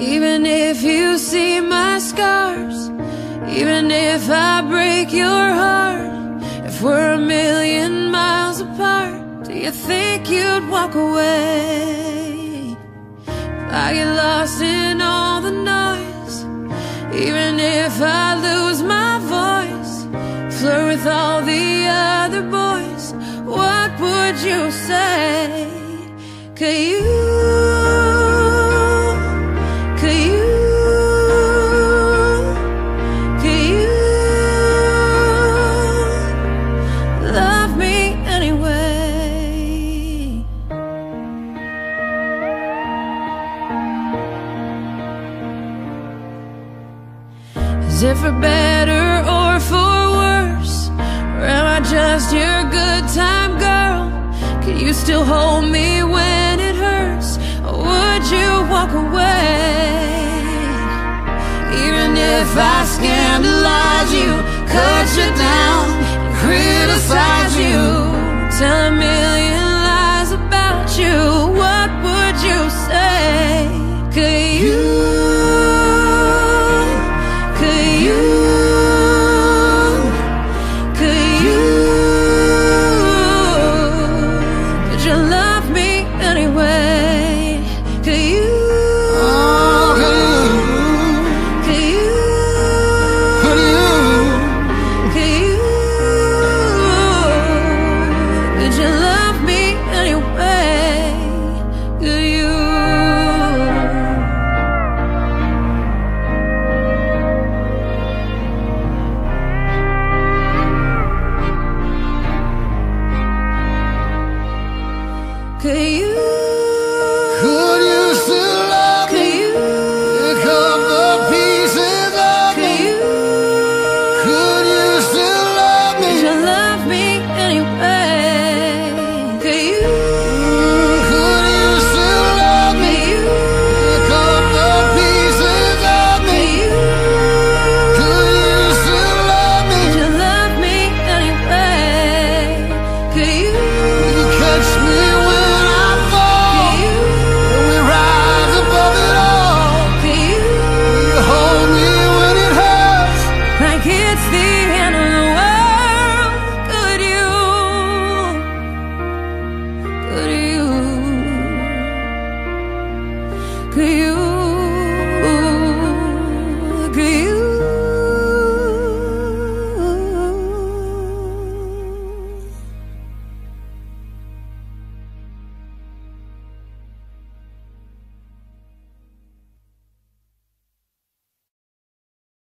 Even if you see my scars, even if I break your heart, if we're a million miles apart, do you think you'd walk away? If I get lost in all the noise, even if I lose my voice, flirt with all the other boys, what would you say? Could you love me anyway? Is it for better or for worse? Or am I just your good time girl? Can you still hold me when it hurts? Or would you walk away? Even if I scandalize you, cut you down, and criticize you, tell a million lies about you, what would you say? Could you